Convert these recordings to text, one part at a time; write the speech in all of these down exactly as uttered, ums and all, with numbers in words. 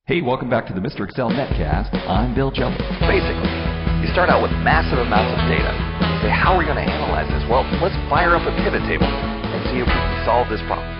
Hey, welcome back to the Mister Excel Netcast. I'm Bill Jelly. Basically, you start out with massive amounts of data. You say, how are we going to analyze this? Well, let's fire up a pivot table and see if we can solve this problem.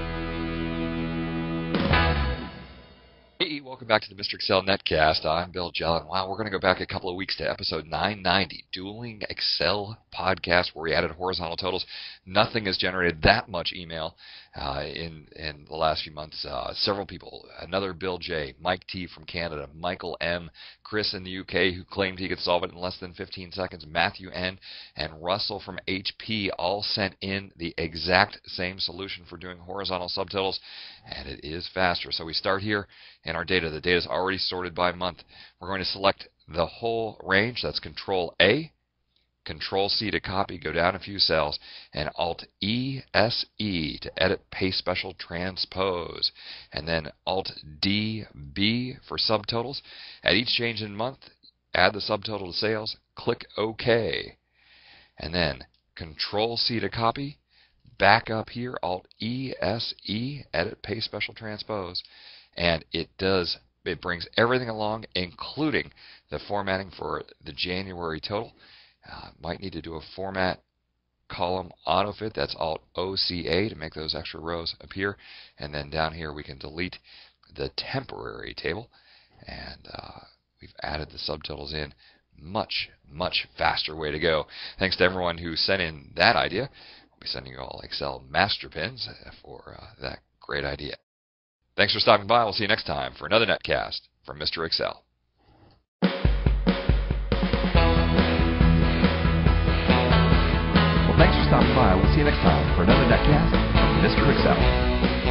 Hey, welcome back to the Mister Excel Netcast. I'm Bill Jelly. Wow, we're going to go back a couple of weeks to episode nine ninety, Dueling Excel Podcast, where we added horizontal totals. Nothing has generated that much email uh, in, in the last few months. Uh, several people, another Bill J, Mike T from Canada, Michael M, Chris in the U K, who claimed he could solve it in less than fifteen seconds, Matthew N, and Russell from H P all sent in the exact same solution for doing horizontal subtotals, and it is faster. So we start here in our data. The data is already sorted by month. We're going to select the whole range. That's control A, control C to copy, go down a few cells, and alt E S E to edit, paste special, transpose, and then alt D B for subtotals. At each change in month, add the subtotal to sales, click OK, and then control C to copy, back up here, alt E S E, edit, paste special, transpose, and it does, it brings everything along, including the formatting for the January total. Uh, might need to do a format column autofit. That's alt O C A to make those extra rows appear. And then down here we can delete the temporary table. And uh, we've added the subtotals in. Much, much faster way to go. Thanks to everyone who sent in that idea. We'll be sending you all Excel master pins for uh, that great idea. Thanks for stopping by. We'll see you next time for another netcast from Mister Excel. Well, thanks for stopping by. We'll see you next time for another netcast from Mister Excel.